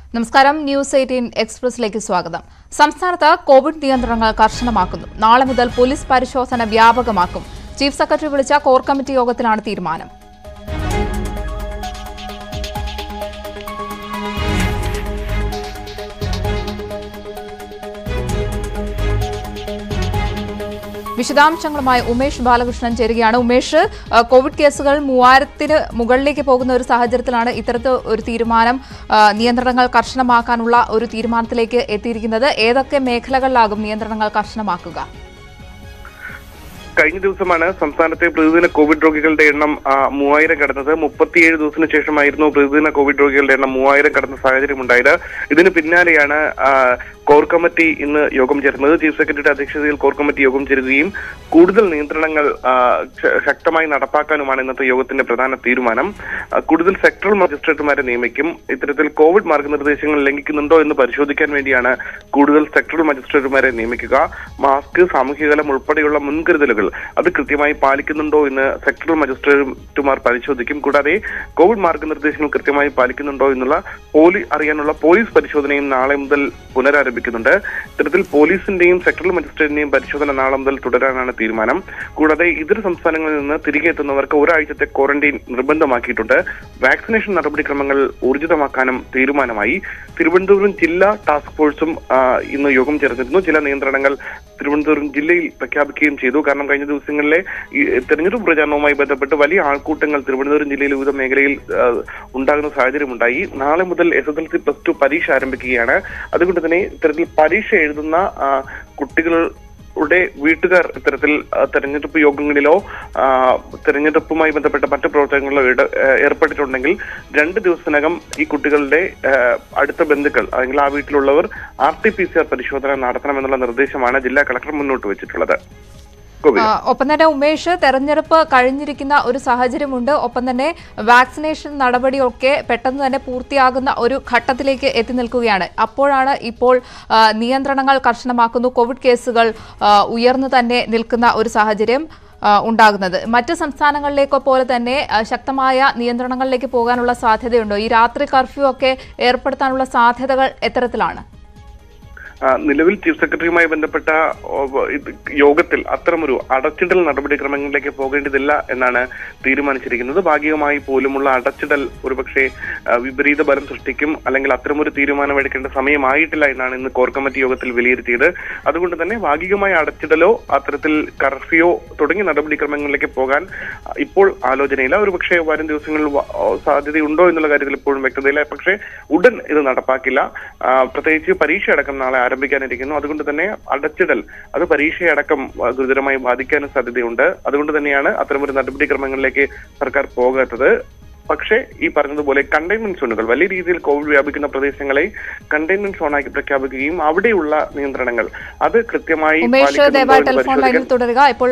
നമസ്കാരം News18 എക്സ്പ്രസിലേക്ക് സ്വാഗതം. സംസ്ഥാനത്ത് കോവിഡ് നിയന്ത്രണങ്ങൾ കർശനമാക്കുന്നു. നാളെ മുതൽ പോലീസ് പരിശോധന വ്യാപകമാക്കും. ചീഫ് സെക്രട്ടറി വിളിച്ച കോർ കമ്മിറ്റി യോഗത്തിലാണ് തീരുമാനം. വിശദാംശങ്ങളുമായി ഉമേഷ് ബാലകൃഷ്ണൻ ചേരുകയാണ്. ഉമേഷ്, കോവിഡ് കേസുകൾ 3000-ന് മുകളിലേക്ക് പോകുന്ന ഒരു സാഹചര്യത്തിലാണ് ഇത്തരത്തിൽ ഒരു തീരുമാനം, നിയന്ത്രണങ്ങൾ കർശനമാക്കാനുള്ള ഒരു തീരുമാനത്തിലേക്ക് എത്തിയിരിക്കുന്നത്. ഏതൊക്കെ മേഖലകളിലാകും നിയന്ത്രണങ്ങൾ കർശനമാക്കുക? കഴിഞ്ഞ ദിവസമാണ് സംസ്ഥാനത്തെ പ്രതിദിന കോവിഡ് രോഗികളുടെ എണ്ണം 3000 കടന്നത്. 37 ദിവസത്തിന് ശേഷമായിരുന്നു പ്രതിദിന കോവിഡ് രോഗികളുടെ എണ്ണം 3000 കടന്ന സാഹചര്യം ഉണ്ടായത്. ഇതിന് പിന്നാലെയാണ് കോർ കമ്മിറ്റി ഇന്ന് യോഗം ചേർന്നത്. ചീഫ് സെക്രട്ടറിയുടെ അധ്യക്ഷതയിൽ കോർ കമ്മിറ്റി യോഗം ചേരുകയും കൂടുതൽ നിയന്ത്രണങ്ങൾ ശക്തമായി നടപ്പാക്കാനുമാണ് ഇന്നത്തെ യോഗത്തിന്റെ പ്രധാന തീരുമാനം. കൂടുതൽ സെക്ടറൽ മജിസ്ട്രേറ്റുമാരെ നിയമിക്കും. ഇത്തരത്തിൽ കോവിഡ് മാർഗനിർദ്ദേശങ്ങൾ ലംഘിക്കുന്നുണ്ടോ എന്ന് പരിശോധിക്കാൻ വേണ്ടിയാണ് കൂടുതൽ സെക്ടറൽ മജിസ്ട്രേറ്റുമാരെ നിയമിക്കുക. മാസ്ക്, സാമൂഹികകലം ഉൾപ്പെടെയുള്ള മുൻകരുതലുകൾ അത് കൃത്യമായി പാലിക്കുന്നുണ്ടോ എന്ന് സെക്ടറൽ മജിസ്ട്രേറ്റുമാർ പരിശോധിക്കും. കൂടാതെ കോവിഡ് മാർഗനിർദ്ദേശങ്ങൾ കൃത്യമായി പാലിക്കുന്നുണ്ടോ എന്നുള്ള അറിയാനുള്ള പോലീസ് പരിശോധനയും നാളെ മുതൽ പുനരാരംഭിക്കുന്നുണ്ട്. ഇത്തരത്തിൽ പോലീസിന്റെയും സെക്ടറൽ മജിസ്ട്രേറ്റിന്റെയും പരിശോധന നാളെ മുതൽ തുടരാനാണ് തീരുമാനം. കൂടാതെ ഇതര സംസ്ഥാനങ്ങളിൽ നിന്ന് തിരികെ എത്തുന്നവർക്ക് ഒരാഴ്ചത്തെ ക്വാറന്റൈൻ നിർബന്ധമാക്കിയിട്ടുണ്ട്. വാക്സിനേഷൻ നടപടിക്രമങ്ങൾ ഊർജിതമാക്കാനും തീരുമാനമായി. തിരുവനന്തപുരം ജില്ലാ ടാസ്ക് ഫോഴ്സും ഇന്ന് യോഗം ചേർന്നിരുന്നു. ചില നിയന്ത്രണങ്ങൾ തിരുവനന്തപുരം ജില്ലയിൽ പ്രഖ്യാപിക്കുകയും ചെയ്തു. കാരണം കഴിഞ്ഞ ദിവസങ്ങളിലെ തെരഞ്ഞെടുപ്പ് പ്രചാരണവുമായി ബന്ധപ്പെട്ട് വലിയ ആൾക്കൂട്ടങ്ങൾ തിരുവനന്തപുരം ജില്ലയിലെ വിവിധ മേഖലയിൽ ഉണ്ടാകുന്ന സാഹചര്യമുണ്ടായി. നാളെ മുതൽ SSLC +2 പരീക്ഷ ആരംഭിക്കുകയാണ്. അതുകൊണ്ട് തന്നെ ഇത്തരത്തിൽ പരീക്ഷ എഴുതുന്ന കുട്ടികളുടെ വീട്ടുകാർ ഇത്തരത്തിൽ തെരഞ്ഞെടുപ്പ് യോഗങ്ങളിലോ തെരഞ്ഞെടുപ്പുമായി ബന്ധപ്പെട്ട മറ്റു പ്രവർത്തനങ്ങളിലോ ഏർപ്പെട്ടിട്ടുണ്ടെങ്കിൽ 2 ദിവസത്തിനകം ഈ കുട്ടികളുടെ അടുത്ത ബന്ധുക്കൾ അല്ലെങ്കിൽ ആ വീട്ടിലുള്ളവർ RT-PCR പരിശോധന നടത്തണമെന്നുള്ള നിർദ്ദേശമാണ് ജില്ലാ കളക്ടർ മുന്നോട്ട് വെച്ചിട്ടുള്ളത്. ഒപ്പം തന്നെ ഉമേഷ്, തെരഞ്ഞെടുപ്പ് കഴിഞ്ഞിരിക്കുന്ന ഒരു സാഹചര്യമുണ്ട്. ഒപ്പം തന്നെ വാക്സിനേഷൻ നടപടിയൊക്കെ പെട്ടെന്ന് തന്നെ പൂർത്തിയാകുന്ന ഒരു ഘട്ടത്തിലേക്ക് എത്തി നിൽക്കുകയാണ്. അപ്പോഴാണ് ഇപ്പോൾ നിയന്ത്രണങ്ങൾ കർശനമാക്കുന്നു. കോവിഡ് കേസുകൾ ഉയർന്നു തന്നെ നിൽക്കുന്ന ഒരു സാഹചര്യം ഉണ്ടാകുന്നത്. മറ്റ് സംസ്ഥാനങ്ങളിലേക്കോ പോലെ തന്നെ ശക്തമായ നിയന്ത്രണങ്ങളിലേക്ക് പോകാനുള്ള സാധ്യതയുണ്ടോ? ഈ രാത്രി കർഫ്യൂ ഒക്കെ ഏർപ്പെടുത്താനുള്ള സാധ്യതകൾ എത്തരത്തിലാണ്? നിലവിൽ ചീഫ് സെക്രട്ടറിയുമായി ബന്ധപ്പെട്ട യോഗത്തിൽ അത്തരമൊരു അടച്ചിടൽ നടപടിക്രമങ്ങളിലേക്ക് പോകേണ്ടതില്ല എന്നാണ് തീരുമാനിച്ചിരിക്കുന്നത്. ഭാഗികമായി പോലുമുള്ള അടച്ചിടൽ ഒരുപക്ഷെ വിപരീത ഫലം സൃഷ്ടിക്കും, അല്ലെങ്കിൽ അത്തരമൊരു തീരുമാനമെടുക്കേണ്ട സമയമായിട്ടില്ല എന്നാണ് ഇന്ന് കോർ കമ്മിറ്റി യോഗത്തിൽ വിലയിരുത്തിയത്. അതുകൊണ്ട് തന്നെ ഭാഗികമായ അടച്ചിടലോ അത്തരത്തിൽ കർഫ്യൂയോ തുടങ്ങിയ നടപടിക്രമങ്ങളിലേക്ക് പോകാൻ ഇപ്പോൾ ആലോചനയില്ല. ഒരുപക്ഷെ വരും ദിവസങ്ങളിൽ സാധ്യതയുണ്ടോ എന്നുള്ള കാര്യത്തിൽ ഇപ്പോഴും വ്യക്തതയില്ല. പക്ഷേ ഉടൻ ഇത് നടപ്പാക്കില്ല. പ്രത്യേകിച്ച് പരീക്ഷ അടക്കം നാളെ ആരംഭിക്കാനിരിക്കുന്നു. അതുകൊണ്ട് തന്നെ അടച്ചിടൽ അത് പരീക്ഷയടക്കം ഗുരുതരമായി ബാധിക്കാനും സാധ്യതയുണ്ട്. അതുകൊണ്ട് തന്നെയാണ് അത്തരമൊരു നടപടിക്രമങ്ങളിലേക്ക് സർക്കാർ പോകാത്തത്. പക്ഷേ ഈ പറഞ്ഞതുപോലെ കണ്ടെയ്ൻമെന്റ് സോണുകൾ, വലിയ രീതിയിൽ കോവിഡ് വ്യാപിക്കുന്ന പ്രദേശങ്ങളെ കണ്ടെയ്ൻമെന്റ് സോണാക്കി പ്രഖ്യാപിക്കുകയും അവിടെയുള്ള നിയന്ത്രണങ്ങൾ അത് കൃത്യമായി ടെലിഫോൺ ലൈനിൽ തുടരുക. ഇപ്പോൾ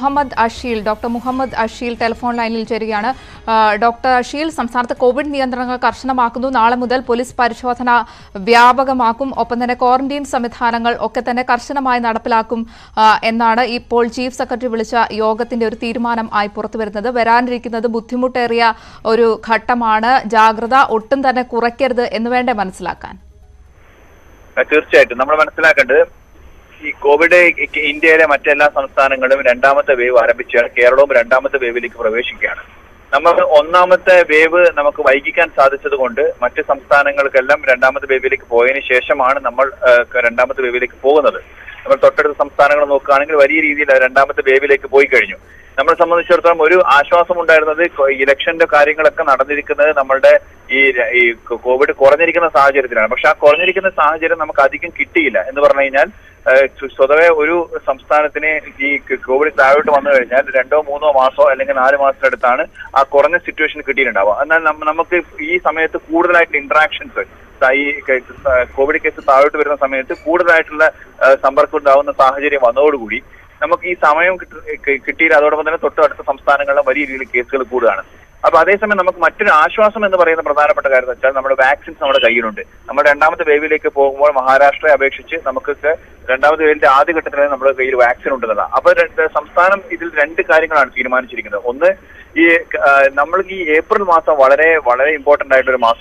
ഡോക്ടർ മുഹമ്മദ് അഷീൽ ടെലിഫോൺ ലൈനിൽ ചേരുകയാണ്. ഡോക്ടർ അഷീൽ, സംസ്ഥാനത്ത് കോവിഡ് നിയന്ത്രണങ്ങൾ കർശനമാക്കുന്നു. നാളെ മുതൽ പോലീസ് പരിശോധന വ്യാപകമാക്കും. ഒപ്പം തന്നെ ക്വാറന്റൈൻ സംവിധാനങ്ങൾ ഒക്കെ തന്നെ കർശനമായി നടപ്പിലാക്കും എന്നാണ് ഇപ്പോൾ ചീഫ് സെക്രട്ടറി വിളിച്ച യോഗത്തിന്റെ ഒരു തീരുമാനം ആയി പുറത്തുവരുന്നത്. വരാനിരിക്കുന്നത് ബുദ്ധിമുട്ടേറിയ ഒരു ഘട്ടമാണ്. ജാഗ്രത ഒട്ടും തന്നെ കുറയ്ക്കരുത് എന്ന് വേണ്ടേ മനസ്സിലാക്കാൻ? തീർച്ചയായിട്ടും നമ്മൾ മനസ്സിലാക്കേണ്ടത് ഈ കോവിഡ് ഇന്ത്യയിലെ മറ്റെല്ലാ സംസ്ഥാനങ്ങളും രണ്ടാമത്തെ വേവ് ആരംഭിച്ചാണ്. കേരളവും രണ്ടാമത്തെ വേവിലേക്ക് പ്രവേശിക്കുകയാണ്. നമ്മൾ ഒന്നാമത്തെ വേവ് നമുക്ക് വൈകിക്കാൻ സാധിച്ചത് കൊണ്ട് മറ്റ് സംസ്ഥാനങ്ങൾക്കെല്ലാം രണ്ടാമത്തെ വേവിലേക്ക് പോയതിനു ശേഷമാണ് നമ്മൾ രണ്ടാമത്തെ വേവിലേക്ക് പോകുന്നത്. നമ്മൾ തൊട്ടടുത്ത സംസ്ഥാനങ്ങൾ നോക്കുകയാണെങ്കിൽ വലിയ രീതിയിൽ രണ്ടാമത്തെ വേവിലേക്ക് പോയി കഴിഞ്ഞു. നമ്മളെ സംബന്ധിച്ചിടത്തോളം ഒരു ആശ്വാസം ഉണ്ടായിരുന്നത് ഇലക്ഷന്റെ കാര്യങ്ങളൊക്കെ നടന്നിരിക്കുന്നത് നമ്മളുടെ ഈ കോവിഡ് കുറഞ്ഞിരിക്കുന്ന സാഹചര്യത്തിലാണ്. പക്ഷെ ആ കുറഞ്ഞിരിക്കുന്ന സാഹചര്യം നമുക്ക് അധികം കിട്ടിയില്ല എന്ന് പറഞ്ഞു കഴിഞ്ഞാൽ സ്വതവേ ഒരു സംസ്ഥാനത്തിന് ഈ കോവിഡ് താഴോട്ട് വന്നു കഴിഞ്ഞാൽ 2-3 മാസമോ അല്ലെങ്കിൽ 4 മാസത്തിനടുത്താണ് ആ കുറഞ്ഞ സിറ്റുവേഷൻ കിട്ടിയിട്ടുണ്ടാവുക. എന്നാൽ നമുക്ക് ഈ സമയത്ത് കൂടുതലായിട്ട് ഇന്ററാക്ഷൻസ്, ഈ കോവിഡ് കേസ് താഴോട്ട് വരുന്ന സമയത്ത് കൂടുതലായിട്ടുള്ള സമ്പർക്കം ഉണ്ടാവുന്ന സാഹചര്യം വന്നതോടുകൂടി നമുക്ക് ഈ സമയം കിട്ടിയില്ല. അതോടൊപ്പം തന്നെ തൊട്ടടുത്ത സംസ്ഥാനങ്ങളിലും വലിയ രീതിയിൽ കേസുകൾ കൂടുകയാണ്. അപ്പൊ അതേസമയം നമുക്ക് മറ്റൊരു ആശ്വാസം എന്ന് പറയുന്ന പ്രധാനപ്പെട്ട കാര്യം എന്ന് വെച്ചാൽ നമ്മുടെ വാക്സിൻസ് നമ്മുടെ കയ്യിലുണ്ട്. നമ്മൾ രണ്ടാമത്തെ വേവിലേക്ക് പോകുമ്പോൾ മഹാരാഷ്ട്രയെ അപേക്ഷിച്ച് നമുക്ക് രണ്ടാമത്തെ വേവിന്റെ ആദ്യഘട്ടത്തിൽ നമ്മുടെ കയ്യിൽ വാക്സിൻ ഉണ്ടെന്നതാണ്. അപ്പൊ സംസ്ഥാനം ഇതിൽ 2 കാര്യങ്ങളാണ് തീരുമാനിച്ചിരിക്കുന്നത്. ഒന്ന്, ഈ നമ്മൾ ഈ ഏപ്രിൽ മാസം വളരെ വളരെ ഇമ്പോർട്ടന്റ് ആയിട്ടൊരു മാസമാണ്.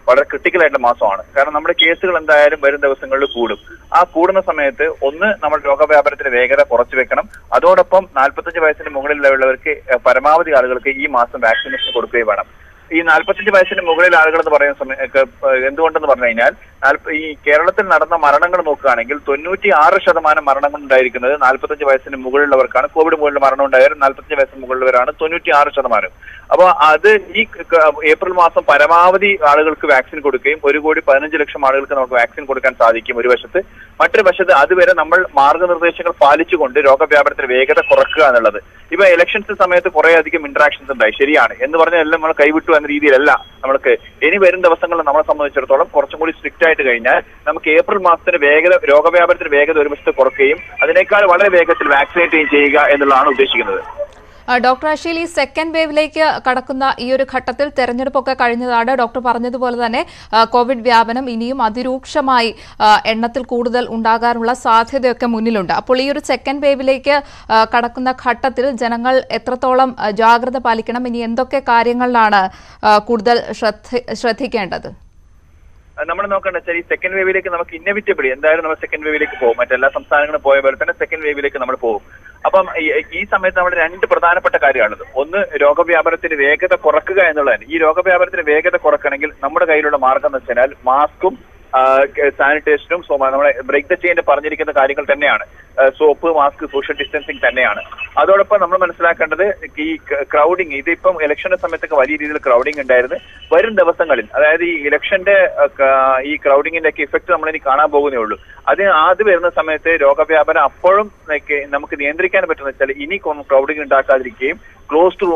വളരെ ക്രിട്ടിക്കൽ ആയിട്ടുള്ള മാസമാണ്. കാരണം നമ്മുടെ കേസുകൾ എന്തായാലും വരും ദിവസങ്ങളിൽ കൂടും. ആ കൂടുന്ന സമയത്ത് ഒന്ന് നമ്മൾ രോഗവ്യാപനത്തിന്റെ വേഗത കുറച്ചു വെക്കണം. അതോടൊപ്പം 45 വയസ്സിന് മുകളിലുള്ളവർക്ക് പരമാവധി ആളുകൾക്ക് ഈ മാസം വാക്സിനേഷൻ കൊടുക്കുകയും വേണം. ഈ 45 വയസ്സിന് മുകളിൽ ആളുകൾ എന്ന് പറയുന്ന സമയത്ത് എന്തുകൊണ്ടെന്ന് പറഞ്ഞു കഴിഞ്ഞാൽ ഈ കേരളത്തിൽ നടന്ന മരണങ്ങൾ നോക്കുകയാണെങ്കിൽ 96% മരണങ്ങൾ ഉണ്ടായിരിക്കുന്നത് 45 വയസ്സിന് മുകളിലുള്ളവർക്കാണ്. കോവിഡ് മൂലം മരണം ഉണ്ടായാലും 45 വയസ്സിന് മുകളിലുള്ളവരാണ് 96%. അപ്പോൾ അത് ഈ ഏപ്രിൽ മാസം പരമാവധി ആളുകൾക്ക് വാക്സിൻ കൊടുക്കുകയും 1,15,00,000 ആളുകൾക്ക് നമുക്ക് വാക്സിൻ കൊടുക്കാൻ സാധിക്കും ഒരു വശത്ത്. മറ്റൊരു വശത്ത് അതുവരെ നമ്മൾ മാർഗനിർദ്ദേശങ്ങൾ പാലിച്ചുകൊണ്ട് രോഗവ്യാപനത്തിന് വേഗത കുറക്കുക എന്നുള്ളത്. ഇപ്പൊ ഇലക്ഷൻസ് സമയത്ത് കുറെ അധികം ഇന്ററാക്ഷൻസ് ഉണ്ടായി, ശരിയാണ്. എന്ന് പറഞ്ഞാൽ എല്ലാം നമ്മൾ കൈവിട്ടു എന്ന രീതിയിലല്ല. നമ്മൾക്ക് ഇനി വരും ദിവസങ്ങളിൽ നമ്മളെ സംബന്ധിച്ചിടത്തോളം കുറച്ചും കൂടി സ്ട്രിക്റ്റ് ആയിട്ട് കഴിഞ്ഞാൽ നമുക്ക് ഏപ്രിൽ മാസത്തിന് വേഗത രോഗവ്യാപനത്തിന് വേഗത ഒരു വശത്ത് കുറയ്ക്കുകയും അതിനേക്കാൾ വളരെ വേഗത്തിൽ വാക്സിനേറ്റ് ചെയ്യുക എന്നുള്ളതാണ് ഉദ്ദേശിക്കുന്നത്. ഡോക്ടർ അഷീൽ, ഈ സെക്കൻഡ് വേവിലേക്ക് കടക്കുന്ന ഈ ഒരു ഘട്ടത്തിൽ തെരഞ്ഞെടുപ്പൊക്കെ കഴിഞ്ഞതാണ്. ഡോക്ടർ പറഞ്ഞതുപോലെ തന്നെ കോവിഡ് വ്യാപനം ഇനിയും അതിരൂക്ഷമായി എണ്ണത്തിൽ കൂടുതൽ ഉണ്ടാകാനുള്ള സാധ്യതയൊക്കെ മുന്നിലുണ്ട്. അപ്പോൾ ഈ ഒരു സെക്കൻഡ് വേവിലേക്ക് കടക്കുന്ന ഘട്ടത്തിൽ ജനങ്ങൾ എത്രത്തോളം ജാഗ്രത പാലിക്കണം? ഇനി എന്തൊക്കെ കാര്യങ്ങളിലാണ് കൂടുതൽ ശ്രദ്ധിക്കേണ്ടത്? നമ്മൾ നോക്കേണ്ട വെച്ചാൽ ഈ സെക്കൻഡ് വേവിലേക്ക് നമുക്ക് ഇന്നവിറ്റബിളി എന്തായാലും നമ്മൾ സെക്കൻഡ് വേവിലേക്ക് പോകും. മറ്റെല്ലാ സംസ്ഥാനങ്ങളും പോയ പോലെ തന്നെ സെക്കൻഡ് വേവിലേക്ക് നമ്മൾ പോകും. അപ്പം ഈ സമയത്ത് നമ്മൾ 2 പ്രധാനപ്പെട്ട കാര്യമാണുള്ളത്. ഒന്ന്, രോഗവ്യാപനത്തിന് വേഗത കുറക്കുക എന്നുള്ളതാണ്. ഈ രോഗവ്യാപനത്തിന് വേഗത കുറക്കണമെങ്കിൽ നമ്മുടെ കയ്യിലുള്ള മാർഗം എന്ന് വെച്ചാൽ മാസ്കും സാനിറ്റൈസറും നമ്മുടെ ബ്രേക്ക് ദ ചെയിൻ പറഞ്ഞിരിക്കുന്ന കാര്യങ്ങൾ തന്നെയാണ്. സോപ്പ്, മാസ്ക്, സോഷ്യൽ ഡിസ്റ്റൻസിങ് തന്നെയാണ്. അതോടൊപ്പം നമ്മൾ മനസ്സിലാക്കേണ്ടത് ഈ ക്രൗഡിങ്, ഇതിപ്പം ഇലക്ഷന്റെ സമയത്തൊക്കെ വലിയ രീതിയിൽ ക്രൗഡിങ് ഉണ്ടായിരുന്നു. വരും ദിവസങ്ങളിൽ, അതായത് ഈ ഇലക്ഷന്റെ ഈ ക്രൗഡിങ്ങിന്റെ ഒക്കെ ഇഫക്ട് നമ്മളിനി കാണാൻ പോകുന്നേ ഉള്ളൂ. അത് വരുന്ന സമയത്ത് രോഗവ്യാപനം അപ്പോഴും നമുക്ക് നിയന്ത്രിക്കാൻ പറ്റുന്ന വെച്ചാൽ ഇനി ക്രൗഡിങ് ഉണ്ടാക്കാതിരിക്കുകയും ക്ലോസ്ഡ്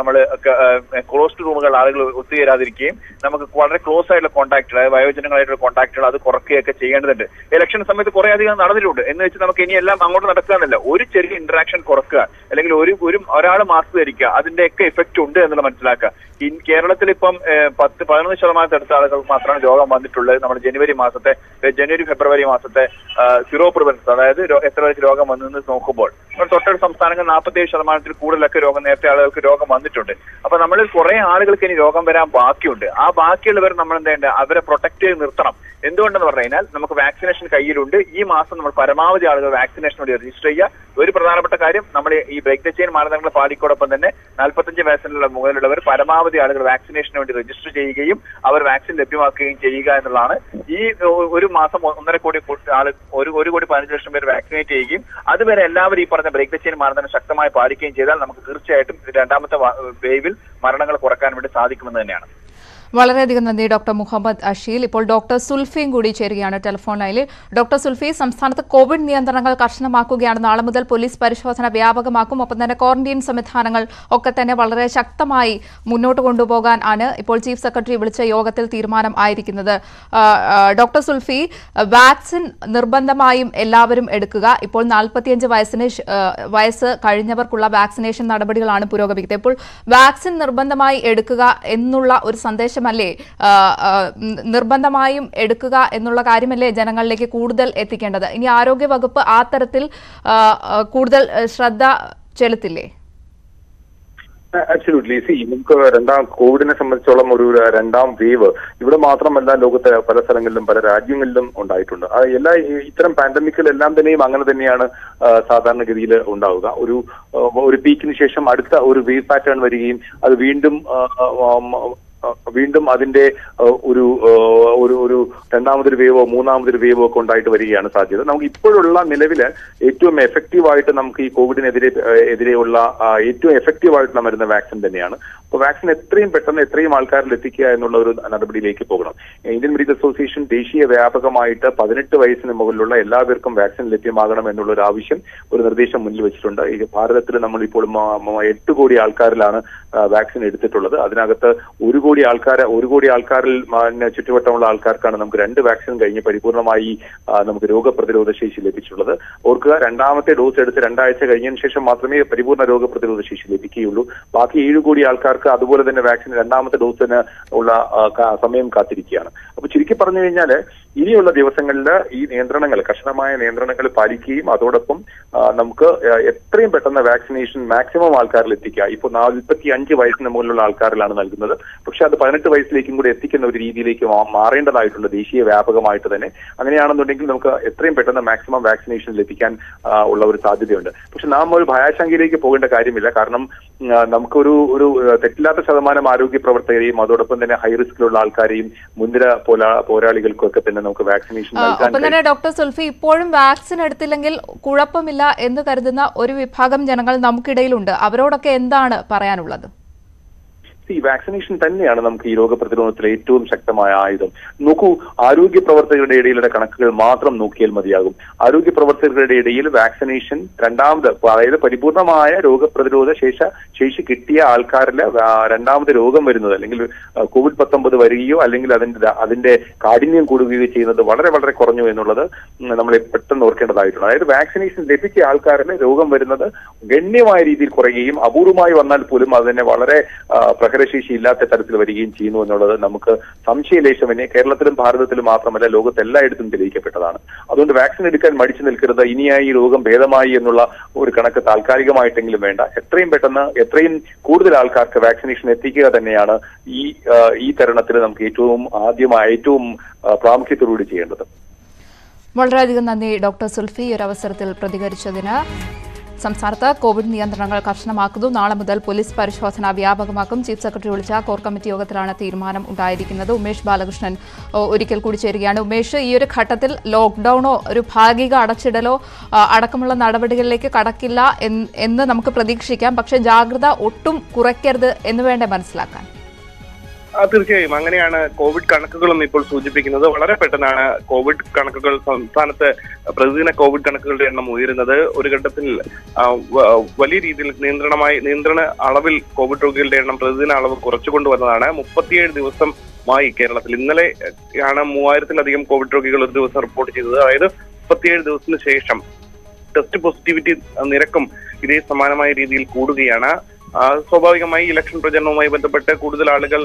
റൂമുകൾ ആളുകൾ ഒത്തുചേരാതിരിക്കുകയും നമുക്ക് വളരെ ക്ലോസ് ആയിട്ടുള്ള കോൺടാക്റ്റുകൾ, അതായത് വയോജനങ്ങളായിട്ടുള്ള കോൺടാക്റ്റുകൾ അത് കുറയ്ക്കുകയൊക്കെ ചെയ്യേണ്ടതുണ്ട്. ഇലക്ഷൻ സമയത്ത് കുറെ അധികം നടന്നിട്ടുണ്ട് എന്ന് വെച്ച് നമുക്ക് ഇനി എല്ലാം അങ്ങോട്ട് നടക്കാന്നല്ല. ഒരു ചെറിയ ഇന്ററാക്ഷൻ കുറക്കുക, അല്ലെങ്കിൽ ഒരാൾ മാസ്ക് ധരിക്കുക, അതിന്റെയൊക്കെ ഇഫക്റ്റ് ഉണ്ട് എന്നുള്ള മനസ്സിലാക്കുക. കേരളത്തിൽ ഇപ്പം 10-11% അടുത്ത ആളുകൾക്ക് മാത്രമാണ് രോഗം വന്നിട്ടുള്ളത്. നമ്മുടെ ജനുവരി-ഫെബ്രുവരി മാസത്തെ സീറോ പ്രിവലൻസ്, അതായത് എത്ര പേർക്ക് രോഗം വന്നെന്ന് നോക്കുമ്പോൾ തൊട്ടടുത്ത സംസ്ഥാനങ്ങൾ 47% കൂടുതലൊക്കെ നേരത്തെ ആളുകൾക്ക് രോഗം വന്നിട്ടുണ്ട്. അപ്പൊ നമ്മളിൽ കുറെ ആളുകൾക്ക് ഇനി രോഗം വരാൻ ബാക്കിയുണ്ട്. ആ ബാക്കിയുള്ളവർ നമ്മൾ എന്താ ചെയ്യേണ്ടത്? അവരെ പ്രൊട്ടക്ട് ചെയ്ത് നിർത്തണം. എന്തുകൊണ്ടെന്ന് പറഞ്ഞു കഴിഞ്ഞാൽ നമുക്ക് വാക്സിനേഷൻ കയ്യിലുണ്ട്. ഈ മാസം നമ്മൾ പരമാവധി ആളുകൾ വാക്സിനേഷൻ വേണ്ടി രജിസ്റ്റർ ചെയ്യുക. ഒരു പ്രധാനപ്പെട്ട കാര്യം, നമ്മൾ ഈ ബ്രേക്ക് ദ ചെയിൻ മാനദണ്ഡങ്ങൾ പാലിക്കോടൊപ്പം തന്നെ 45 വയസ്സിനുള്ള മുകളിലുള്ളവർ പരമാവധി ആളുകൾ വാക്സിനേഷന് വേണ്ടി രജിസ്റ്റർ ചെയ്യുകയും അവർ വാക്സിൻ ലഭ്യമാക്കുകയും ചെയ്യുക എന്നുള്ളതാണ്. ഈ ഒരു മാസം 1,15,00,000 പേര് വാക്സിനേറ്റ് ചെയ്യുകയും അതുവരെ എല്ലാവരും ഈ പറഞ്ഞ ബ്രേക്ക് ദ ചെയിൻ മാനദണ്ഡം ശക്തമായി പാലിക്കുകയും ചെയ്താൽ നമുക്ക് തീർച്ചയായിട്ടും രണ്ടാമത്തെ വേവിൽ മരണങ്ങൾ കുറക്കാൻ വേണ്ടി സാധിക്കുമെന്ന് തന്നെയാണ്. വളരെയധികം നന്ദി ഡോക്ടർ മുഹമ്മദ് അഷീൽ. ഇപ്പോൾ ഡോക്ടർ സുൽഫിയും കൂടി ചേരുകയാണ് ടെലിഫോൺ ലൈനിൽ. ഡോക്ടർ സുൽഫി, സംസ്ഥാനത്ത് കോവിഡ് നിയന്ത്രണങ്ങൾ കർശനമാക്കുകയാണ്. നാളെ മുതൽ പോലീസ് പരിശോധന വ്യാപകമാക്കും. ഒപ്പം തന്നെ ക്വാറന്റൈൻ സംവിധാനങ്ങൾ ഒക്കെ തന്നെ വളരെ ശക്തമായി മുന്നോട്ട് കൊണ്ടുപോകാൻ ആണ് ഇപ്പോൾ ചീഫ് സെക്രട്ടറി വിളിച്ച യോഗത്തിൽ തീരുമാനം ആയിരിക്കുന്നത്. ഡോക്ടർ സുൽഫി, വാക്സിൻ നിർബന്ധമായും എല്ലാവരും എടുക്കുക. ഇപ്പോൾ 45 വയസ്സ് കഴിഞ്ഞവർക്കുള്ള വാക്സിനേഷൻ നടപടികളാണ് പുരോഗമിക്കുന്നത്. ഇപ്പോൾ വാക്സിൻ നിർബന്ധമായി എടുക്കുക എന്നുള്ള ഒരു സന്ദേശം ല്ലേ നിർബന്ധമായും എടുക്കുക എന്നുള്ള കാര്യമല്ലേ ജനങ്ങളിലേക്ക് കൂടുതൽ എത്തിക്കേണ്ടത്? ഇനി ആരോഗ്യ വകുപ്പ് ആ തരത്തിൽ കൂടുതൽ ശ്രദ്ധ ചെലുത്തില്ലേ? അബ്സല്യൂട്ട്ലി. നമുക്ക് കോവിഡിനെ സംബന്ധിച്ചോളം ഒരു രണ്ടാം വേവ് ഇവിടെ മാത്രമല്ല, ലോകത്തെ പല സ്ഥലങ്ങളിലും പല രാജ്യങ്ങളിലും ഉണ്ടായിട്ടുണ്ട്. ഇത്തരം പാൻഡമിക്കുകളെല്ലാം തന്നെയും അങ്ങനെ തന്നെയാണ് സാധാരണഗതിയിൽ ഉണ്ടാവുക. ഒരു പീക്കിന് ശേഷം അടുത്ത ഒരു വേവ് പാറ്റേൺ വരികയും അത് വീണ്ടും അതിന്റെ ഒരു രണ്ടാമതൊരു വേവോ മൂന്നാമതൊരു വേവോ ഒക്കെ ഉണ്ടായിട്ട് വരികയാണ് സാധ്യത. നമുക്ക് ഇപ്പോഴുള്ള നിലവില് ഏറ്റവും എഫക്റ്റീവായിട്ട് നമുക്ക് ഈ കോവിഡിനെതിരെയുള്ള ഏറ്റവും എഫക്റ്റീവായിട്ടുള്ള മരുന്ന് വാക്സിൻ തന്നെയാണ്. അപ്പോൾ വാക്സിൻ എത്രയും പെട്ടെന്ന് എത്രയും ആൾക്കാരിൽ എത്തിക്കുക എന്നുള്ള ഒരു നടപടിയിലേക്ക് പോകണം. ഇന്ത്യൻ മെഡിക്കൽ അസോസിയേഷൻ ദേശീയ വ്യാപകമായിട്ട് 18 വയസ്സിന് മുകളിലുള്ള എല്ലാവർക്കും വാക്സിൻ ലഭ്യമാകണം എന്നുള്ള ഒരു ആവശ്യം, ഒരു നിർദ്ദേശം മുന്നിൽ വെച്ചിട്ടുണ്ട്. ഈ ഭാരതത്തിൽ നമ്മളിപ്പോൾ 8 കോടി ആൾക്കാരിലാണ് വാക്സിൻ എടുത്തിട്ടുള്ളത്. അതിനകത്ത് 1 കോടി ആൾക്കാരിൽ ചുറ്റുവട്ടമുള്ള ആൾക്കാർക്കാണ് നമുക്ക് 2 വാക്സിൻ കഴിഞ്ഞ് പരിപൂർണമായി നമുക്ക് രോഗപ്രതിരോധ ശേഷി ലഭിച്ചിട്ടുള്ളത്. ഓർക്കുക, രണ്ടാമത്തെ ഡോസ് എടുത്ത് 2 ആഴ്ച കഴിഞ്ഞതിന് ശേഷം മാത്രമേ പരിപൂർണ്ണ രോഗപ്രതിരോധ ശേഷി ലഭിക്കുകയുള്ളൂ. ബാക്കി 7 കോടി ആൾക്കാർക്ക് അതുപോലെ തന്നെ വാക്സിൻ രണ്ടാമത്തെ ഡോസിന് ഉള്ള സമയം കാത്തിരിക്കുകയാണ്. അപ്പൊ ചുരുക്കി പറഞ്ഞു കഴിഞ്ഞാൽ ഇനിയുള്ള ദിവസങ്ങളിൽ ഈ നിയന്ത്രണങ്ങൾ, കർശനമായ നിയന്ത്രണങ്ങൾ പാലിക്കുകയും അതോടൊപ്പം നമുക്ക് എത്രയും പെട്ടെന്ന് വാക്സിനേഷൻ മാക്സിമം ആൾക്കാരിൽ എത്തിക്കുക. ഇപ്പോൾ 45 വയസ്സിന് മുകളിലുള്ള ആൾക്കാരിലാണ് നൽകുന്നത്. പക്ഷെ അത് 18 വയസ്സിലേക്കും കൂടി എത്തിക്കുന്ന ഒരു രീതിയിലേക്ക് മാറേണ്ടതായിട്ടുണ്ട് ദേശീയ വ്യാപകമായിട്ട് തന്നെ. അങ്ങനെയാണെന്നുണ്ടെങ്കിൽ നമുക്ക് എത്രയും പെട്ടെന്ന് മാക്സിമം വാക്സിനേഷനിൽ എത്തിക്കാൻ ഉള്ള ഒരു സാധ്യതയുണ്ട്. പക്ഷെ നാം ഒരു ഭയാശങ്കയിലേക്ക് പോകേണ്ട കാര്യമില്ല. കാരണം നമുക്കൊരു തെറ്റില്ലാത്ത ശതമാനം ആരോഗ്യ പ്രവർത്തകരെയും അതോടൊപ്പം തന്നെ ഹൈ റിസ്കിലുള്ള ആൾക്കാരെയും മുൻനിര പോരാളികൾക്കും ഒക്കെ തന്നെ നമുക്ക് വാക്സിനേഷൻ നൽകാൻ. ഡോക്ടർ സുൽഫി, ഇപ്പോഴും വാക്സിൻ എടുത്തില്ലെങ്കിൽ കുഴപ്പമില്ല എന്ന് കരുതുന്ന ഒരു വിഭാഗം ജനങ്ങൾ നമുക്കിടയിലുണ്ട്. അവരോടൊക്കെ എന്താണ് പറയാനുള്ളത്? ഈ വാക്സിനേഷൻ തന്നെയാണ് നമുക്ക് ഈ രോഗപ്രതിരോധത്തിലെ ഏറ്റവും ശക്തമായ ആയുധം. നോക്കൂ, ആരോഗ്യ പ്രവർത്തകരുടെ ഇടയിലുള്ള കണക്കുകൾ മാത്രം നോക്കിയാൽ മതിയാകും. ആരോഗ്യ പ്രവർത്തകരുടെ ഇടയിൽ വാക്സിനേഷൻ രണ്ടാമത്, അതായത് പരിപൂർണമായ രോഗപ്രതിരോധ ശേഷി കിട്ടിയ ആൾക്കാരിൽ രണ്ടാമത് രോഗം വരുന്നത് അല്ലെങ്കിൽ COVID-19 വരികയോ അല്ലെങ്കിൽ അതിന്റെ കാഠിന്യം കൂടുകയോ ചെയ്യുന്നത് വളരെ വളരെ കുറഞ്ഞു എന്നുള്ളത് നമ്മൾ പെട്ടെന്ന് ഓർക്കേണ്ടതായിട്ടുണ്ട്. അതായത് വാക്സിനേഷൻ ലഭിച്ച ആൾക്കാരിൽ രോഗം വരുന്നത് ഗണ്യമായ രീതിയിൽ കുറയുകയും അപൂർവമായി വന്നാൽ പോലും അതിനെ വളരെ പ്രഹരശേഷി ഇല്ലാത്ത തരത്തിൽ വരികയും ചെയ്യുന്നു എന്നുള്ളത് നമുക്ക് സംശയലേശമന്യേ കേരളത്തിലും ഭാരതത്തിലും മാത്രമല്ല ലോകത്തെല്ലായിടത്തും തെളിയിക്കപ്പെട്ടതാണ്. അതുകൊണ്ട് വാക്സിൻ എടുക്കാൻ മടിച്ചു നിൽക്കരുത്. ഇനിയായി രോഗം ഭേദമായി എന്നുള്ള ഒരു കണക്ക് താൽക്കാലികമായിട്ടെങ്കിലും വേണ്ട. എത്രയും പെട്ടെന്ന് എത്രയും കൂടുതൽ ആൾക്കാർക്ക് വാക്സിനേഷൻ എത്തിക്കുക തന്നെയാണ് ഈ തരുണത്തിൽ നമുക്ക് ഏറ്റവും പ്രാമുഖ്യത്തോടുകൂടി ചെയ്യേണ്ടത്. വളരെയധികം നന്ദി ഡോക്ടർ സുൽഫി ഈ ഒരു അവസരത്തിൽ പ്രതികരിച്ചതിന്. സംസ്ഥാനത്ത് കോവിഡ് നിയന്ത്രണങ്ങൾ കർശനമാക്കുന്നു. നാളെ മുതൽ പോലീസ് പരിശോധന വ്യാപകമാക്കും. ചീഫ് സെക്രട്ടറി വിളിച്ച കോർ കമ്മിറ്റി യോഗത്തിലാണ് തീരുമാനം ഉണ്ടായിരിക്കുന്നത്. ഉമേഷ് ബാലകൃഷ്ണൻ ഒരിക്കൽ കൂടി ചേരുകയാണ്. ഉമേഷ്, ഈ ഒരു ഘട്ടത്തിൽ ലോക്ക്ഡൌണോ ഒരു ഭാഗിക അടച്ചിടലോ അടക്കമുള്ള നടപടികളിലേക്ക് കടക്കില്ല എന്ന് നമുക്ക് പ്രതീക്ഷിക്കാം. പക്ഷേ ജാഗ്രത ഒട്ടും കുറയ്ക്കരുത് എന്ന് വേണ്ടേ മനസ്സിലാക്കാൻ? തീർച്ചയായും അങ്ങനെയാണ് കോവിഡ് കണക്കുകളും ഇപ്പോൾ സൂചിപ്പിക്കുന്നത്. വളരെ പെട്ടെന്നാണ് കോവിഡ് കണക്കുകൾ സംസ്ഥാനത്ത് പ്രതിദിന കോവിഡ് കണക്കുകളുടെ എണ്ണം ഉയരുന്നത്. ഒരു ഘട്ടത്തിൽ വലിയ രീതിയിൽ നിയന്ത്രണ അളവിൽ കോവിഡ് രോഗികളുടെ എണ്ണം പ്രതിദിന അളവ് കുറച്ചുകൊണ്ടുവന്നതാണ്. 37 ദിവസമായി കേരളത്തിൽ ഇന്നലെയാണ് 3000-ലധികം കോവിഡ് രോഗികൾ ഒരു ദിവസം റിപ്പോർട്ട് ചെയ്തത്. അതായത് 37 ദിവസത്തിന് ശേഷം ടെസ്റ്റ് പോസിറ്റിവിറ്റി നിരക്കും ഇതേ സമാനമായ രീതിയിൽ കൂടുകയാണ്. സ്വാഭാവികമായി ഇലക്ഷൻ പ്രചരണവുമായി ബന്ധപ്പെട്ട് കൂടുതൽ ആളുകൾ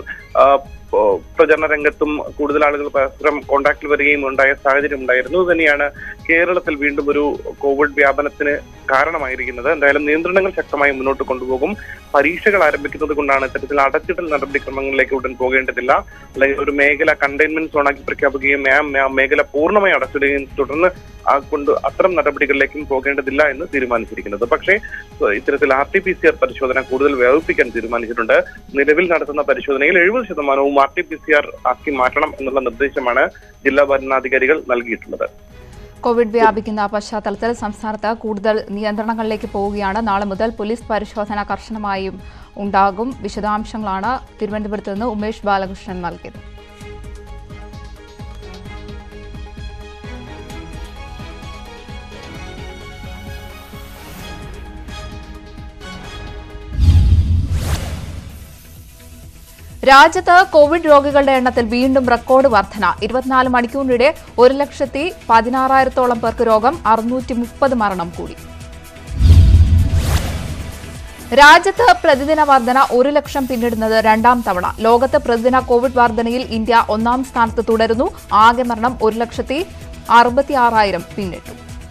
പ്രചരണ രംഗത്തും കൂടുതൽ ആളുകൾ പരസ്പരം കോണ്ടാക്റ്റിൽ വരികയും ഉണ്ടായ സാഹചര്യം ഉണ്ടായിരുന്നു. തന്നെയാണ് കേരളത്തിൽ വീണ്ടും ഒരു കോവിഡ് വ്യാപനത്തിന് കാരണമായിരിക്കുന്നത്. എന്തായാലും നിയന്ത്രണങ്ങൾ ശക്തമായി മുന്നോട്ട് കൊണ്ടുപോകും. പരീക്ഷകൾ ആരംഭിക്കുന്നത് കൊണ്ടാണ് ഇത്തരത്തിൽ അടച്ചിടൽ നടപടിക്രമങ്ങളിലേക്ക് ഉടൻ പോകേണ്ടതില്ല. അല്ലെങ്കിൽ ഒരു മേഖല കണ്ടെയ്ൻമെന്റ് സോണാക്കി പ്രഖ്യാപിക്കുകയും മേഖല പൂർണ്ണമായി അടച്ചിടുകയും തുടർന്ന് അത്തരം നടപടികളിലേക്കും പോകേണ്ടതില്ല എന്ന് തീരുമാനിച്ചിരിക്കുന്നത്. പക്ഷേ ഇത്തരത്തിൽ RT-PCR പരിശോധന കൂടുതൽ വ്യാപിപ്പിക്കാൻ തീരുമാനിച്ചിട്ടുണ്ട്. നിലവിൽ നടത്തുന്ന പരിശോധനയിൽ 70% RT-PCR ആക്കി മാറ്റണം എന്നുള്ള നിർദ്ദേശമാണ് ജില്ലാ ഭരണാധികാരികൾ നൽകിയിട്ടുള്ളത്. കോവിഡ് വ്യാപിക്കുന്ന പശ്ചാത്തലത്തിൽ സംസ്ഥാനത്ത് കൂടുതൽ നിയന്ത്രണങ്ങളിലേക്ക് പോവുകയാണ്. നാളെ മുതൽ പോലീസ് പരിശോധന കർശനമായും ഉണ്ടാകും. വിശദാംശങ്ങളാണ് തിരുവനന്തപുരത്ത് നിന്ന് ഉമേഷ് ബാലകൃഷ്ണൻ നൽകിയത്. രാജ്യത്ത് കോവിഡ് രോഗികളുടെ എണ്ണത്തിൽ വീണ്ടും റെക്കോർഡ് വർധന. 24 മണിക്കൂറിനിടെ 1,16,000-ഓളം പേർക്ക് രോഗം, 630 മരണം കൂടി. രാജ്യത്ത് പ്രതിദിന വർധന 1 ലക്ഷം പിന്നിടുന്നത് രണ്ടാം തവണ. ലോകത്ത് പ്രതിദിന കോവിഡ് വർധനയിൽ ഇന്ത്യ 1-ാം സ്ഥാനത്ത് തുടരുന്നു. ആകെ മരണം 1,66,000 പിന്നിട്ടു.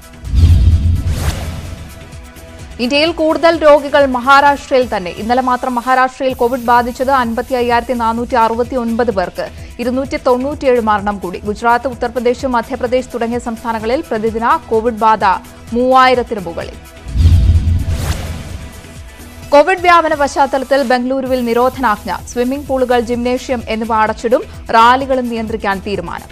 ഇന്ത്യയിൽ കൂടുതൽ രോഗികൾ മഹാരാഷ്ട്രയിൽ തന്നെ. ഇന്നലെ മാത്രം മഹാരാഷ്ട്രയിൽ കോവിഡ് ബാധിച്ചത് 55,469 പേർക്ക്, 297 മരണം കൂടി. ഗുജറാത്ത്, ഉത്തർപ്രദേശ്, മധ്യപ്രദേശ് തുടങ്ങിയ സംസ്ഥാനങ്ങളിൽ പ്രതിദിന കോവിഡ് ബാധ 3000-ന് മുകളിൽ. കോവിഡ് വ്യാപന പശ്ചാത്തലത്തിൽ ബംഗളൂരുവിൽ നിരോധനാജ്ഞ. സ്വിമ്മിംഗ് പൂളുകൾ, ജിംനേഷ്യം എന്നിവ അടച്ചിടും. റാലികളും നിയന്ത്രിക്കാൻ തീരുമാനം.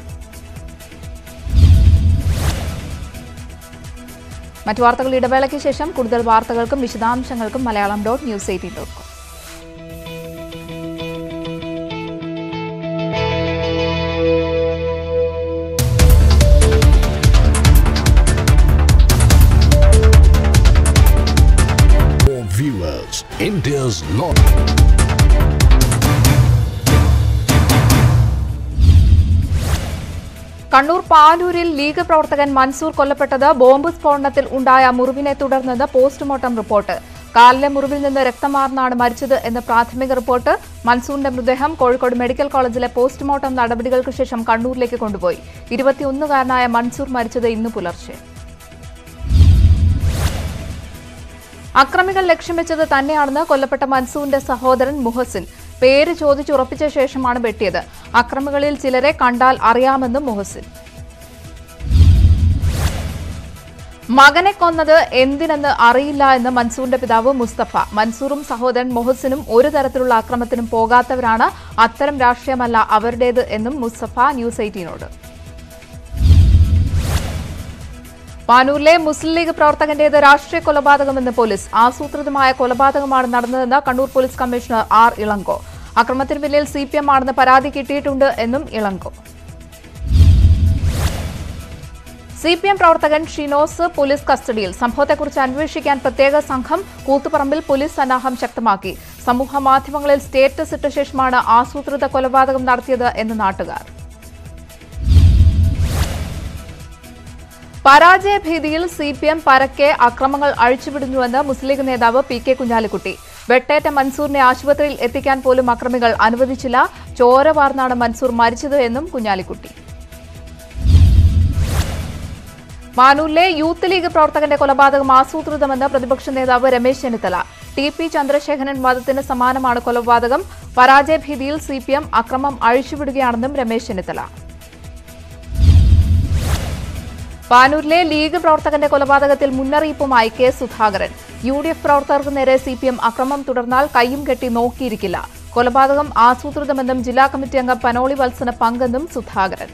മറ്റു വാർത്തകൾ ഇടവേളയ്ക്ക് ശേഷം. കൂടുതൽ വാർത്തകൾക്കും വിശദാംശങ്ങൾക്കും malayalam.news18.com. Viewers, India's law. Kannur പാലൂരിൽ ലീഗ് പ്രവർത്തകൻ മൻസൂർ കൊല്ലപ്പെട്ടത് ബോംബ് സ്ഫോടനത്തിൽ ഉണ്ടായ മുറിവിനെ തുടർന്നെന്ന് പോസ്റ്റ്മോർട്ടം റിപ്പോർട്ട്. കാലിലെ മുറിവിൽ നിന്ന് രക്തമാർന്നാണ് മരിച്ചത് എന്ന് പ്രാഥമിക റിപ്പോർട്ട്. മൻസൂറിന്റെ മൃതദേഹം കോഴിക്കോട് മെഡിക്കൽ കോളേജിലെ പോസ്റ്റ്മോർട്ടം നടപടികൾക്ക് ശേഷം കണ്ണൂരിലേക്ക് കൊണ്ടുപോയി. 21-കാരനായ മൻസൂർ മരിച്ചത് ഇന്ന് പുലർച്ചെ. അക്രമികൾ ലക്ഷ്യം വെച്ചത് തന്നെയാണെന്ന് കൊല്ലപ്പെട്ട മൻസൂറിന്റെ സഹോദരൻ മുഹസിൻ. പേര് ചോദിച്ചുറപ്പിച്ച ശേഷമാണ് വെട്ടിയത്. അക്രമികളിൽ ചിലരെ കണ്ടാൽ അറിയാമെന്നും മുഹസിൻ. മകനെ കൊന്നത് എന്തിനെന്ന് അറിയില്ല എന്ന് മൻസൂറിന്റെ പിതാവ് മുസ്തഫ. മൻസൂറും സഹോദരൻ മൊഹസിനും ഒരു തരത്തിലുള്ള അക്രമത്തിനും പോകാത്തവരാണ്. അത്തരം രാഷ്ട്രീയമല്ല അവരുടേത് എന്നും മുസ്തഫ ന്യൂസ് 18നോട്. പാനൂരിലെ മുസ്ലിം ലീഗ് പ്രവർത്തകന്റേത് രാഷ്ട്രീയ കൊലപാതകമെന്ന് പോലീസ്. ആസൂത്രിതമായ കൊലപാതകമാണ് നടന്നതെന്ന് Kannur police commissioner R Ilango. അക്രമത്തിന് പിന്നിൽ CPM ആണെന്ന് പരാതി കിട്ടിയിട്ടുണ്ട് എന്നും ഇളങ്കോ. CPM പ്രവർത്തകൻ ഷിനോസ് പോലീസ് കസ്റ്റഡിയിൽ. സംഭവത്തെക്കുറിച്ച് അന്വേഷിക്കാൻ പ്രത്യേക സംഘം. കൂത്തുപറമ്പിൽ പോലീസ് സന്നാഹം ശക്തമാക്കി. സമൂഹ മാധ്യമങ്ങളിൽ സ്റ്റേറ്റസ് ഇട്ട ശേഷമാണ് ആസൂത്രിത കൊലപാതകം നടത്തിയത് എന്ന് നാട്ടുകാർ. പരാജയഭീതിയിൽ CPM പരക്കെ അക്രമങ്ങൾ അഴിച്ചുവിടുന്നുവെന്ന് മുസ്ലിം ലീഗ് നേതാവ് PK കുഞ്ഞാലിക്കുട്ടി. വെട്ടേറ്റ മൻസൂറിനെ ആശുപത്രിയിൽ എത്തിക്കാൻ പോലും അക്രമികൾ അനുവദിച്ചില്ല. ചോര വാർന്നാണ് മൻസൂർ മരിച്ചത് എന്നും കുഞ്ഞാലിക്കുട്ടി. മാനൂരിലെ യൂത്ത് ലീഗ് പ്രവർത്തകന്റെ കൊലപാതകം ആസൂത്രിതമെന്ന് പ്രതിപക്ഷ നേതാവ് രമേശ് ചെന്നിത്തല. TP ചന്ദ്രശേഖരൻ വധത്തിന് സമാനമാണ് കൊലപാതകം. പരാജയഭീതിയിൽ CPM അക്രമം അഴിച്ചുവിടുകയാണെന്നും രമേശ് ചെന്നിത്തല. പാനൂരിലെ ലീഗ് പ്രവർത്തകന്റെ കൊലപാതകത്തിൽ മുന്നറിയിപ്പുമായി കെ സുധാകരൻ. UDF പ്രവർത്തകർക്ക് നേരെ CPM അക്രമം തുടർന്നാൽ കയ്യും കെട്ടി നോക്കിയിരിക്കില്ല. കൊലപാതകം ആസൂത്രിതമെന്നും ജില്ലാ കമ്മിറ്റി അംഗം പനോളി വത്സന് പങ്കെന്നും സുധാകരൻ.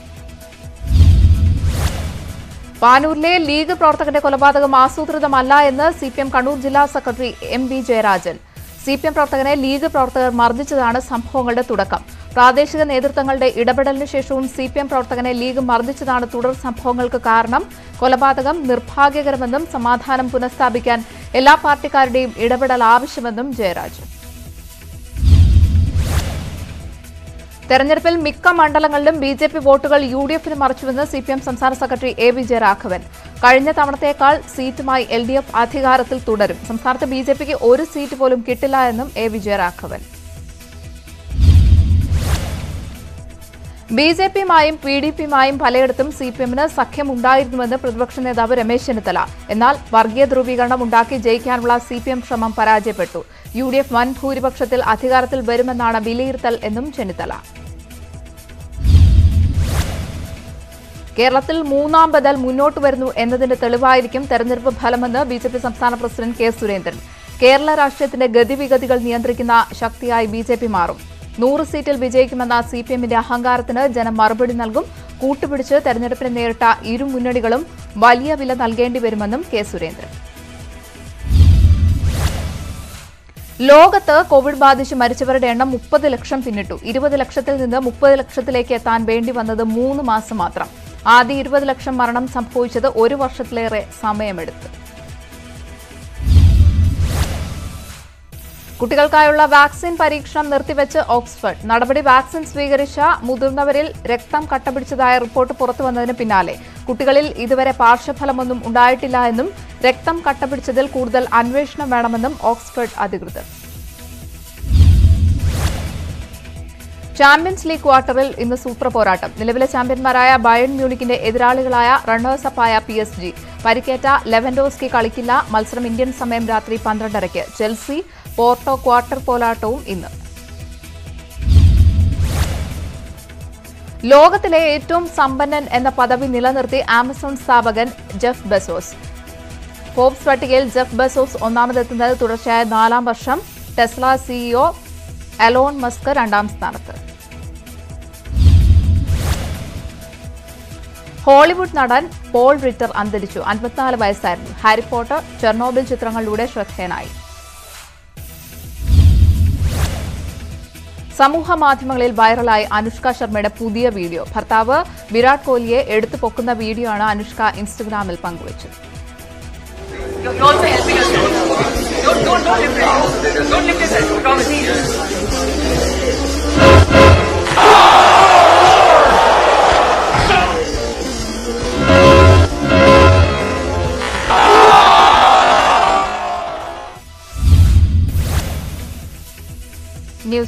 പാനൂരിലെ ലീഗ് പ്രവർത്തകന്റെ കൊലപാതകം ആസൂത്രിതമല്ല എന്ന് CPM കണ്ണൂർ ജില്ലാ സെക്രട്ടറി MB ജയരാജൻ. CPM പ്രവർത്തകനെ ലീഗ് പ്രവർത്തകർ മർദ്ദിച്ചതാണ് സംഭവങ്ങളുടെ തുടക്കം. പ്രാദേശിക നേതൃത്വങ്ങളുടെ ഇടപെടലിന് ശേഷവും CPM പ്രവർത്തകനെ ലീഗ് മർദ്ദിച്ചതാണ് തുടർ സംഭവങ്ങൾക്ക് കാരണം. കൊലപാതകം നിർഭാഗ്യകരമെന്നും സമാധാനം പുനഃസ്ഥാപിക്കാൻ എല്ലാ പാർട്ടിക്കാരുടെയും ഇടപെടൽ ആവശ്യമെന്നും ജയരാജൻ. തെരഞ്ഞെടുപ്പിൽ മിക്ക മണ്ഡലങ്ങളിലും BJP വോട്ടുകൾ UDFന് മറിച്ചുവെന്ന് CPM സംസ്ഥാന സെക്രട്ടറി A.B. ജയരാഘവൻ. കഴിഞ്ഞ തവണത്തേക്കാൾ സീറ്റുമായി LDF അധികാരത്തിൽ തുടരും. സംസ്ഥാനത്ത് BJPക്ക് ഒരു സീറ്റ് പോലും കിട്ടില്ല എന്നും A.B. ജയരാഘവൻ. BJPയുമായും PDPയുമായും പലയിടത്തും CPMന് സഖ്യമുണ്ടായിരുന്നുവെന്ന് പ്രതിപക്ഷ നേതാവ് രമേശ് ചെന്നിത്തല. എന്നാൽ വർഗീയ ധ്രുവീകരണം ഉണ്ടാക്കി ജയിക്കാനുള്ള CPM ശ്രമം പരാജയപ്പെട്ടു. UDF വൻ ഭൂരിപക്ഷത്തിൽ അധികാരത്തിൽ വരുമെന്നാണ് വിലയിരുത്തൽ എന്നും ചെന്നിത്തല. കേരളത്തിൽ മൂന്നാം ബദൽ മുന്നോട്ട് വരുന്നു എന്നതിന്റെ തെളിവായിരിക്കും തെരഞ്ഞെടുപ്പ് ഫലമെന്ന് BJP സംസ്ഥാന പ്രസിഡന്റ് കെ സുരേന്ദ്രൻ. കേരള രാഷ്ട്രീയത്തിന്റെ ഗതിവിഗതികൾ നിയന്ത്രിക്കുന്ന ശക്തിയായി BJP മാറും. 100 സീറ്റിൽ വിജയിക്കുമെന്ന CPMന്റെ അഹങ്കാരത്തിന് ജനം മറുപടി നൽകും. കൂട്ടുപിടിച്ച് തെരഞ്ഞെടുപ്പിനെ നേരിട്ട ഇരു മുന്നണികളും വലിയ വില നൽകേണ്ടി വരുമെന്നും കെ സുരേന്ദ്രൻ. ലോകത്ത് കോവിഡ് ബാധിച്ച് മരിച്ചവരുടെ എണ്ണം 30 ലക്ഷം പിന്നിട്ടു. 20 ലക്ഷത്തിൽ നിന്ന് 30 ലക്ഷത്തിലേക്ക് എത്താൻ വേണ്ടി വന്നത് 3 മാസം മാത്രം. ആദ്യ 20 ലക്ഷം മരണം സംഭവിച്ചത് 1 വർഷത്തിലേറെ സമയമെടുത്തു. കുട്ടികൾക്കായുള്ള വാക്സിൻ പരീക്ഷണം നിർത്തിവെച്ച് ഓക്സ്ഫോർഡ്. നടപടി വാക്സിൻ സ്വീകരിച്ച മുതിർന്നവരിൽ രക്തം കട്ടപിടിച്ചതായ റിപ്പോർട്ട് പുറത്തുവന്നതിന് പിന്നാലെ കുട്ടികളിൽ ഇതുവരെ പാർശ്വഫലമൊന്നും ഉണ്ടായിട്ടില്ല എന്നും രക്തം കട്ടപിടിച്ചതിൽ കൂടുതൽ അന്വേഷണം വേണമെന്നും ഓക്സ്ഫോർഡ് അധികൃതർ. ചാമ്പ്യൻസ് ലീഗ് ക്വാർട്ടറിൽ ഇന്ന് സൂപ്പർ പോരാട്ടം. നിലവിലെ ചാമ്പ്യന്മാരായ ബയേൺ മ്യൂണിക്കിന്റെ എതിരാളികളായ റണ്ണേഴ്സപ്പായ PSG. പരിക്കേറ്റ ലെവൻഡോസ്കി കളിക്കില്ല. മത്സരം ഇന്ത്യൻ സമയം രാത്രി 12:30. ചെൽസി പോർട്ടോ ക്വാർട്ടർ പോരാട്ടവും ഇന്ന്. ലോകത്തിലെ ഏറ്റവും സമ്പന്നൻ എന്ന പദവി നിലനിർത്തി ആമസോൺ സ്ഥാപകൻ ജെഫ് ബെസോസ്. ഫോർബ്സ് പട്ടികയിൽ ജെഫ് ബെസോസ് ഒന്നാമതെത്തുന്നത് തുടർച്ചയായ 4ാം വർഷം. ടെസ്ല CEO എലോൺ മസ്ക് 2ാം സ്ഥാനത്ത്. ഹോളിവുഡ് നടൻ പോൾ റിറ്റർ അന്തരിച്ചു. 54 വയസ്സായിരുന്നു. ഹാരി പോട്ടർ, ചെർണോബിൽ ചിത്രങ്ങളിലൂടെ ശ്രദ്ധേയനായി. സമൂഹ മാധ്യമങ്ങളിൽ വൈറലായി അനുഷ്ക ശർമ്മയുടെ പുതിയ വീഡിയോ. ഭർത്താവ് വിരാട് കോഹ്ലിയെ എടുത്തു പൊക്കുന്ന വീഡിയോ ആണ് അനുഷ്ക ഇൻസ്റ്റഗ്രാമിൽ പങ്കുവച്ചത്.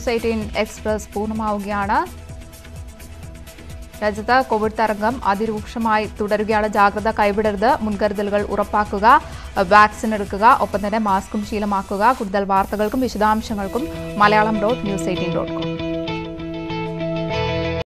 ന്യൂസ് 18 എക്സ്പ്രസ് പൂർണ്ണമാവുകയാണ്. രാജ്യത്ത് കോവിഡ് തരംഗം അതിരൂക്ഷമായി തുടരുകയാണ്. ജാഗ്രത കൈവിടരുത്, മുൻകരുതലുകൾ ഉറപ്പാക്കുക, വാക്സിൻ എടുക്കുക, ഒപ്പം തന്നെ മാസ്കും ശീലമാക്കുക. കൂടുതൽ വാർത്തകൾക്കും വിശദാംശങ്ങൾക്കും Malayalam.news18.com